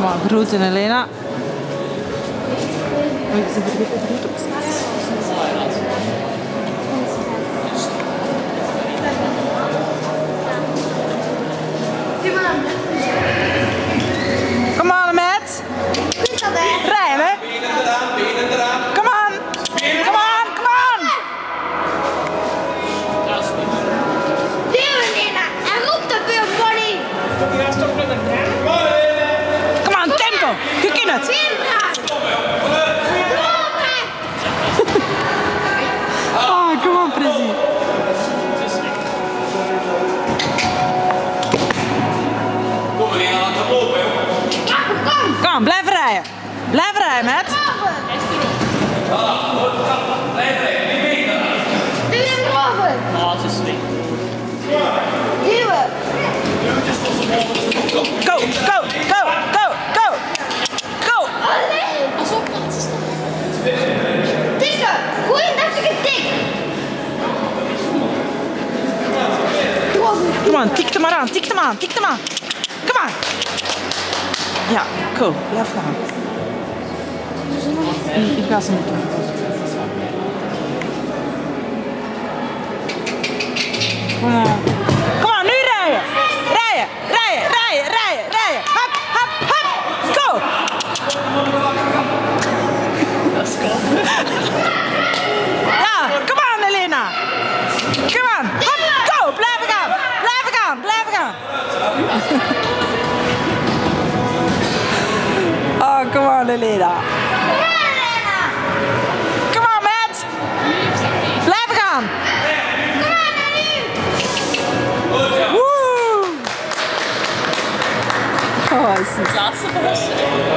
maar, groeten Elena. Kom aan, Matt. Rijden. Kom aan. Kom aan, kom aan. En roep de buurtpony. Kom aan, tempo. Je kunt het. Oh, kom on, Prezi. Kom, blijf rijden. Blijf rijden, Matt. Blijf rijden, niet beter. Doe je hem over? Oh, ze is slecht. Duwen. Go, go, go, go, go. Go. Oh nee. Alsof dat is tikken. Goeie heftige tik. Kom aan, tik hem maar aan, tik hem aan, tik hem aan. Kom aan. Ja, cool. Blijf gaan. Ik ga ze niet doen. Kom aan. Kom aan, nu rijden. Rijden, rijden, rijden, rijden, rijden. Hop, hop, hop. Go. Dat is cool. Ja, kom aan Elena. Kom aan. Hop, go. Blijven gaan. Blijven gaan, blijven gaan. Oh, kom aan Elena. Kom aan Matt. Blijven gaan. Woe. Oh, is het. Laatste verrassing.